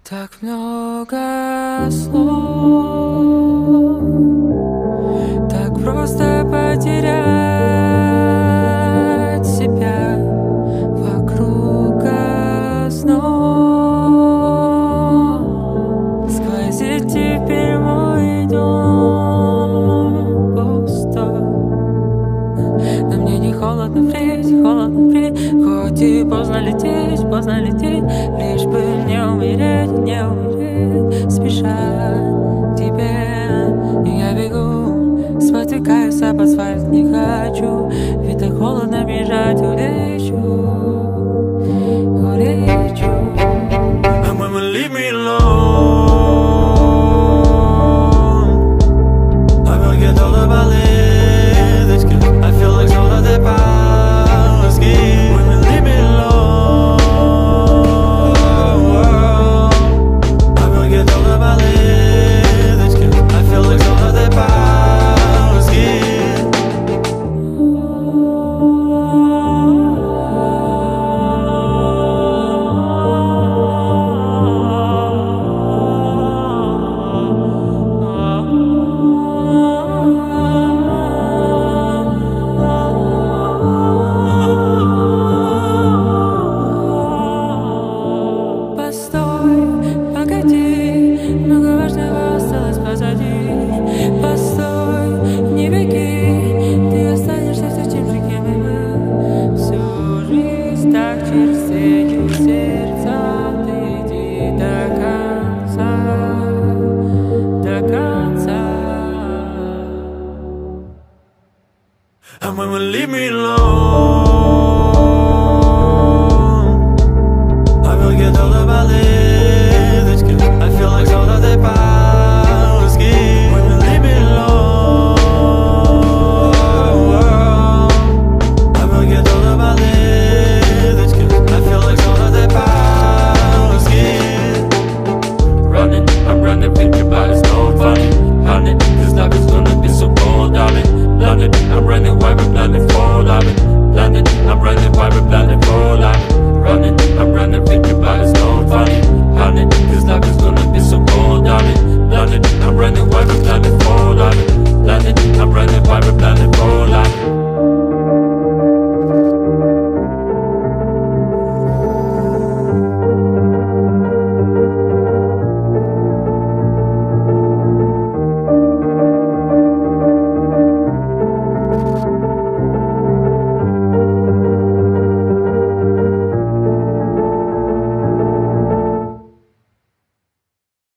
Так много слов, так просто потерять себя вокруг основ. Сквозит теперь мой дом пустой, но мне не холодно впредь, хоть и поздно лететь, лишь бы не умереть, спеша к тебе. Я бегу, спотыкаюсь об асфальт, не хочу, ведь так холодно бежать, улечу.